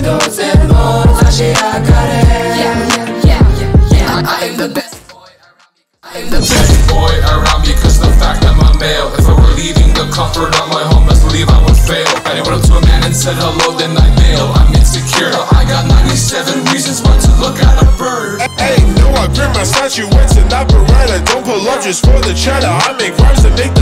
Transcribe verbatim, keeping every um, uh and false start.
doors and more. 다시 아까래. Yeah, yeah, yeah, yeah. I am the best boy around me. I am the best boy around me, cause the fact that I'm male. If I were leaving the comfort of my home, let's believe I would fail. If I went up to a man and said hello, then I bail. I'm insecure, I got ninety-seven reasons why to look at a bird. Hey, no, I grip my side, you went to operetta. Don't pull up just for the cheddar. I make rhymes that make